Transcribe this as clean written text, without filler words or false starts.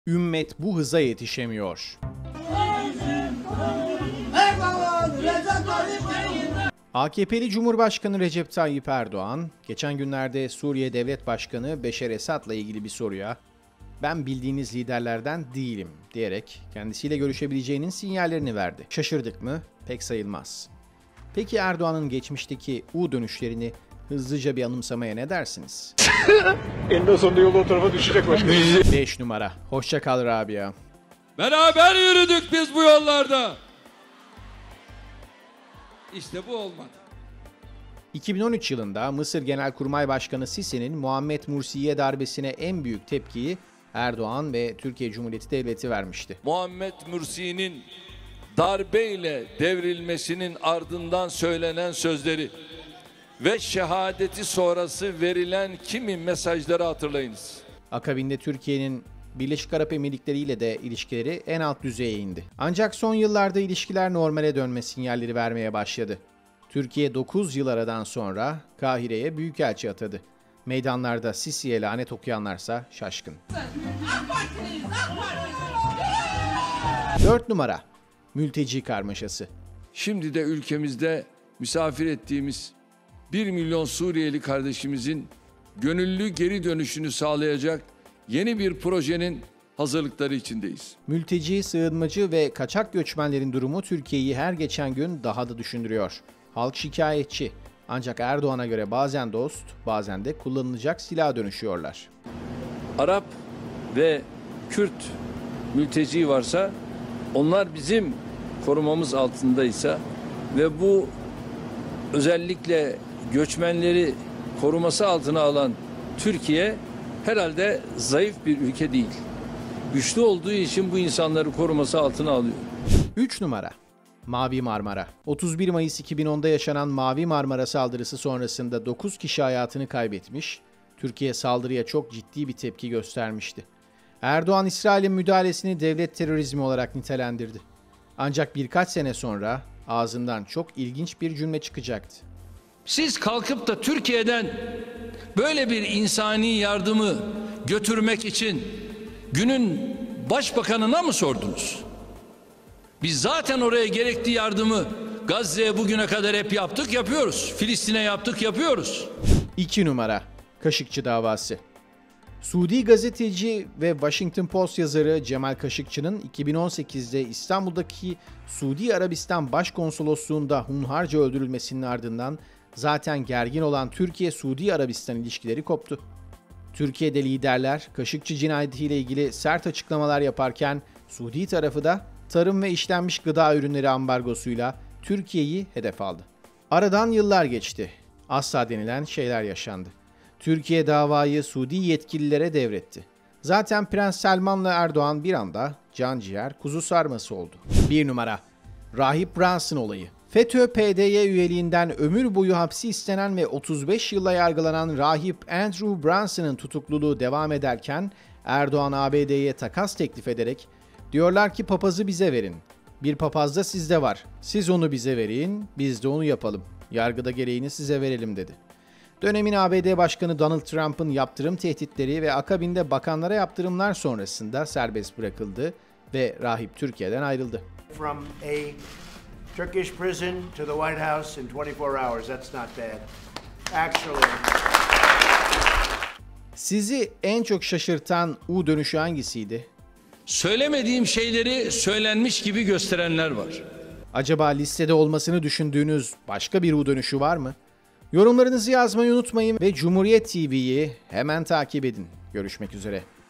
Ümmet bu hıza yetişemiyor. AKP'li Cumhurbaşkanı Recep Tayyip Erdoğan, geçen günlerde Suriye Devlet Başkanı Beşar Esad'la ilgili bir soruya "Ben bildiğiniz liderlerden değilim" diyerek kendisiyle görüşebileceğinin sinyallerini verdi. Şaşırdık mı? Pek sayılmaz. Peki Erdoğan'ın geçmişteki U dönüşlerini hızlıca bir anımsamaya ne dersiniz? Eninde sonunda yolu o tarafa düşecek başkanım. 5 numara. Hoşça kal Rabia. Beraber yürüdük biz bu yollarda. İşte bu olmadı. 2013 yılında Mısır Genelkurmay Başkanı Sisi'nin Muhammed Mursi'ye darbesine en büyük tepkiyi Erdoğan ve Türkiye Cumhuriyeti Devleti vermişti. Muhammed Mursi'nin darbeyle devrilmesinin ardından söylenen sözleri ve şehadeti sonrası verilen kimi mesajları hatırlayınız. Akabinde Türkiye'nin Birleşik Arap Emirlikleri ile de ilişkileri en alt düzeye indi. Ancak son yıllarda ilişkiler normale dönme sinyalleri vermeye başladı. Türkiye 9 yıl aradan sonra Kahire'ye büyükelçi atadı. Meydanlarda Sisi'ye lanet okuyanlarsa şaşkın. 4 numara. Mülteci karmaşası. Şimdi de ülkemizde misafir ettiğimiz 1 milyon Suriyeli kardeşimizin gönüllü geri dönüşünü sağlayacak yeni bir projenin hazırlıkları içindeyiz. Mülteci, sığınmacı ve kaçak göçmenlerin durumu Türkiye'yi her geçen gün daha da düşündürüyor. Halk şikayetçi. Ancak Erdoğan'a göre bazen dost, bazen de kullanılacak silaha dönüşüyorlar. Arap ve Kürt mülteci varsa, onlar bizim korumamız altındaysa ve bu özellikle göçmenleri koruması altına alan Türkiye herhalde zayıf bir ülke değil. Güçlü olduğu için bu insanları koruması altına alıyor. 3 numara. Mavi Marmara. 31 Mayıs 2010'da yaşanan Mavi Marmara saldırısı sonrasında 9 kişi hayatını kaybetmiş, Türkiye saldırıya çok ciddi bir tepki göstermişti. Erdoğan, İsrail'in müdahalesini devlet terörizmi olarak nitelendirdi. Ancak birkaç sene sonra ağzından çok ilginç bir cümle çıkacaktı. Siz kalkıp da Türkiye'den böyle bir insani yardımı götürmek için günün başbakanına mı sordunuz? Biz zaten oraya gerekli yardımı Gazze'ye bugüne kadar hep yaptık, yapıyoruz. Filistin'e yaptık, yapıyoruz. 2 numara. Kaşıkçı davası. Suudi gazeteci ve Washington Post yazarı Cemal Kaşıkçı'nın 2018'de İstanbul'daki Suudi Arabistan Başkonsolosluğu'nda hunharca öldürülmesinin ardından zaten gergin olan Türkiye-Suudi Arabistan ilişkileri koptu. Türkiye'de liderler Kaşıkçı cinayetiyle ilgili sert açıklamalar yaparken Suudi tarafı da tarım ve işlenmiş gıda ürünleri ambargosuyla Türkiye'yi hedef aldı. Aradan yıllar geçti. Asla denilen şeyler yaşandı. Türkiye davayı Suudi yetkililere devretti. Zaten Prens Selman'la Erdoğan bir anda canciğer kuzu sarması oldu. 1 numara. Rahip Brunson olayı. FETÖ-PDY üyeliğinden ömür boyu hapsi istenen ve 35 yılla yargılanan rahip Andrew Brunson'ın tutukluluğu devam ederken Erdoğan ABD'ye takas teklif ederek "Diyorlar ki papazı bize verin. Bir papaz da sizde var. Siz onu bize verin, biz de onu yapalım. Yargıda gereğini size verelim" dedi. Dönemin ABD Başkanı Donald Trump'ın yaptırım tehditleri ve akabinde bakanlara yaptırımlar sonrasında serbest bırakıldı ve rahip Türkiye'den ayrıldı. From a Turkish prison to the White House in 24 hours. That's not bad. Actually. Sizi en çok şaşırtan U dönüşü hangisiydi? Söylemediğim şeyleri söylenmiş gibi gösterenler var. Acaba listede olmasını düşündüğünüz başka bir U dönüşü var mı? Yorumlarınızı yazmayı unutmayın ve Cumhuriyet TV'yi hemen takip edin. Görüşmek üzere.